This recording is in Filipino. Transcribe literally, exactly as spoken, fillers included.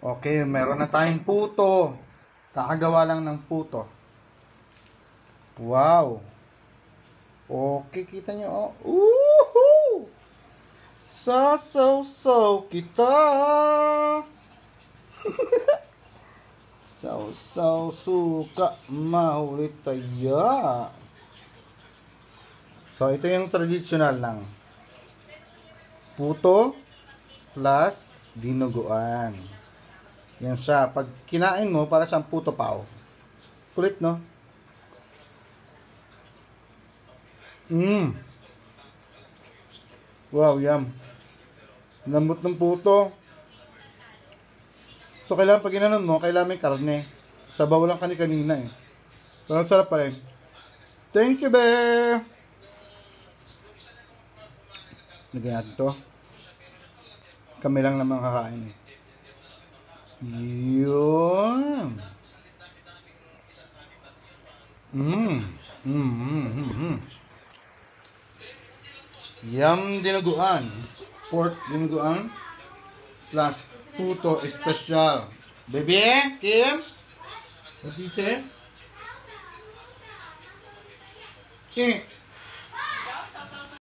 Okay, meron na tayong puto. Kakagawa lang ng puto. Wow. Okay, kita nyo. Oh. Woohoo! Sasaw-saw kita. Saw-saw suka mahuli tayo. So, ito yung traditional lang. Puto plus dinuguan. Yan siya. Pag kinain mo, para siyang puto pao. Kulit, no? Mmm. Wow, yum. Lambot ng puto. So, kailangan pag ginanon mo, kailangan may karne. Sabaw lang kani-kanina eh. Pero sarap pa rin. Thank you, be! Lagyan natin to. Kami lang naman kakain eh. Yun. Mmm. Mmm. Mmm. Mm. Yum dinuguan. Pork dinuguan. Plus puto special. Baby, Kim? What did you say? Eh.